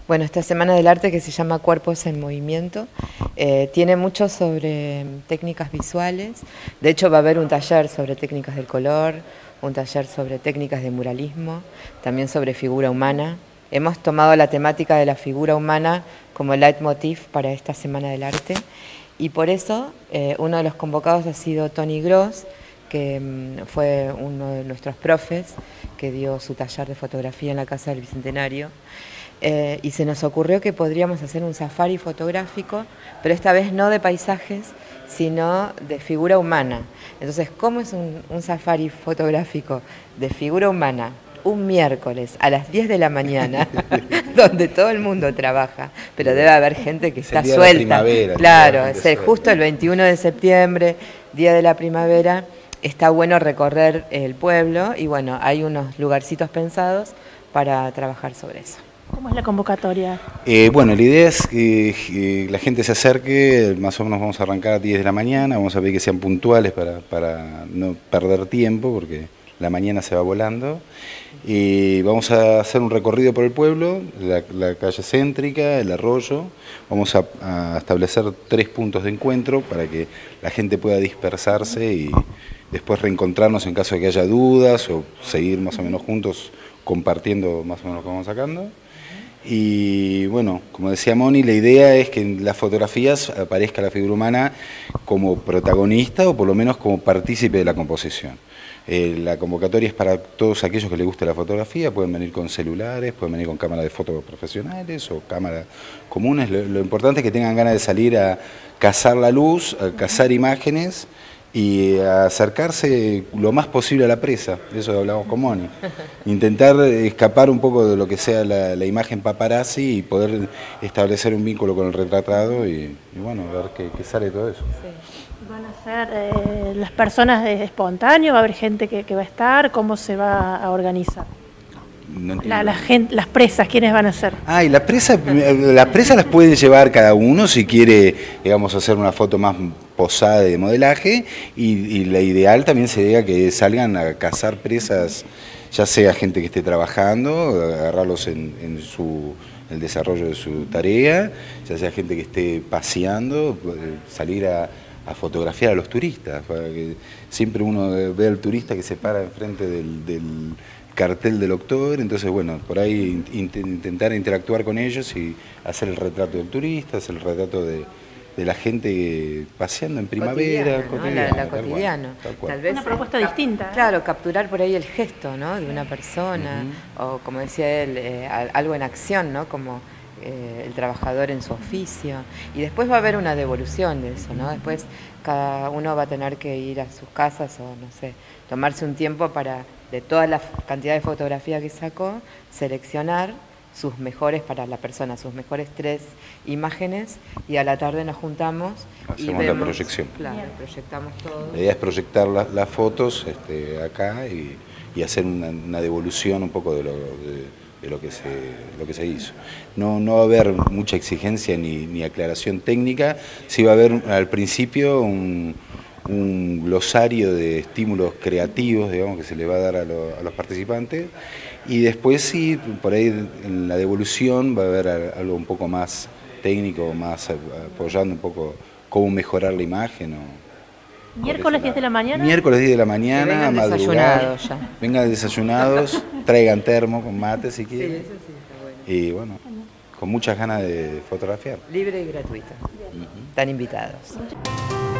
Bueno, esta Semana del Arte, que se llama Cuerpos en Movimiento, tiene mucho sobre técnicas visuales. De hecho, va a haber un taller sobre técnicas del color, un taller sobre técnicas de muralismo, también sobre figura humana. Hemos tomado la temática de la figura humana como leitmotiv para esta Semana del Arte, y por eso uno de los convocados ha sido Tony Gross, que fue uno de nuestros profes que dio su taller de fotografía en la Casa del Bicentenario. Y se nos ocurrió que podríamos hacer un safari fotográfico, pero esta vez no de paisajes, sino de figura humana. Entonces, ¿cómo es un safari fotográfico de figura humana? Un miércoles a las 10 de la mañana, donde todo el mundo trabaja, pero debe haber gente que está suelta. Claro, es justo el 21 de septiembre, Día de la Primavera. Está bueno recorrer el pueblo y bueno, hay unos lugarcitos pensados para trabajar sobre eso. ¿Cómo es la convocatoria? Bueno, la idea es que la gente se acerque, más o menos vamos a arrancar a 10 de la mañana, vamos a pedir que sean puntuales para no perder tiempo, porque la mañana se va volando. Y vamos a hacer un recorrido por el pueblo, la calle céntrica, el arroyo. Vamos a establecer 3 puntos de encuentro para que la gente pueda dispersarse y después reencontrarnos en caso de que haya dudas o seguir más o menos juntos compartiendo más o menos lo que vamos sacando. Y bueno, como decía Moni, la idea es que en las fotografías aparezca la figura humana como protagonista o por lo menos como partícipe de la composición. La convocatoria es para todos aquellos que les guste la fotografía, pueden venir con celulares, pueden venir con cámaras de fotos profesionales o cámaras comunes. Lo importante es que tengan ganas de salir a cazar la luz, a cazar imágenes y a acercarse lo más posible a la presa, de eso hablamos con Moni. Intentar escapar un poco de lo que sea la imagen paparazzi y poder establecer un vínculo con el retratado y bueno, ver qué sale de todo eso. Sí. ¿Van a ser las personas de espontáneo? ¿Va a haber gente que va a estar? ¿Cómo se va a organizar? No las presas, ¿quiénes van a ser? Y las presas las puede llevar cada uno si quiere, digamos, hacer una foto más posada de modelaje y la ideal también sería que salgan a cazar presas, ya sea gente que esté trabajando, agarrarlos en el desarrollo de su tarea, ya sea gente que esté paseando, salir a fotografiar a los turistas, para que siempre uno ve al turista que se para enfrente del cartel del octubre, entonces bueno, por ahí intentar interactuar con ellos y hacer el retrato del turista, hacer el retrato de la gente paseando en primavera. La cotidiana. Tal vez una propuesta distinta. Claro, capturar por ahí el gesto, ¿no?, de una persona, o como decía él, algo en acción, ¿no?, como el trabajador en su oficio. Y después va a haber una devolución de eso, ¿no? Después cada uno va a tener que ir a sus casas o, no sé, tomarse un tiempo para, de toda la cantidad de fotografía que sacó, seleccionar sus mejores para la persona, sus mejores 3 imágenes, y a la tarde nos juntamos y vemos la proyección. Claro, proyectamos todo. La idea es proyectar las fotos acá y hacer una devolución un poco de lo que se hizo. No va a haber mucha exigencia ni aclaración técnica, sí va a haber al principio un glosario de estímulos creativos, digamos, que se le va a dar a los participantes, y después sí, por ahí en la devolución va a haber algo un poco más técnico, más apoyando un poco cómo mejorar la imagen. ¿Miércoles 10 de la mañana? Miércoles 10 de la mañana, vengan desayunados ya. Vengan desayunados, traigan termo con mate si quieren. Sí, eso sí está bueno. Y bueno, con muchas ganas de fotografiar. Libre y gratuito. Están invitados.